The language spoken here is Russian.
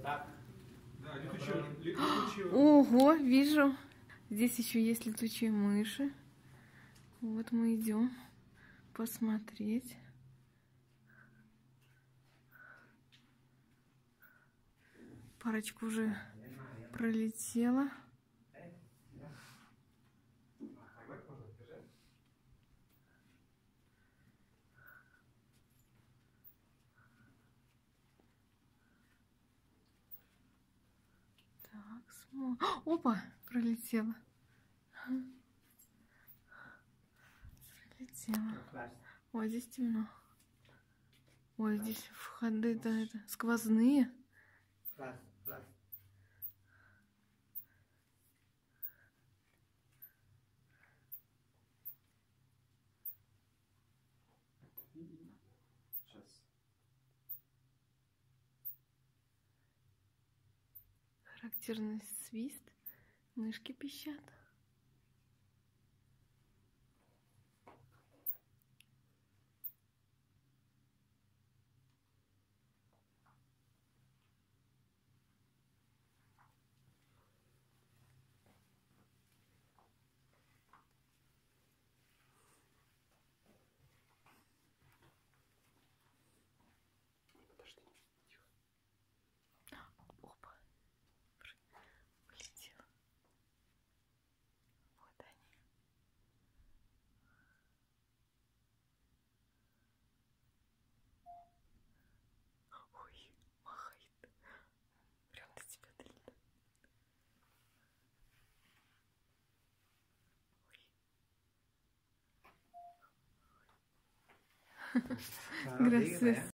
Ого, вижу. Здесь еще есть летучие мыши. Вот мы идем посмотреть. Парочка уже пролетела. Так, смотрим. Опа, пролетела. Пролетела. Ой, здесь темно. Ой, здесь входы, да, это сквозные. Характерный свист. Мышки пищат. Опа. Полетела. Вот они. Ой, махает. Прям до тебя долетает. Ой. Gracias.